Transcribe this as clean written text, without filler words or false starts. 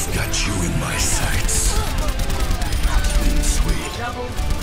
I've got you in my sights. Clean sweep.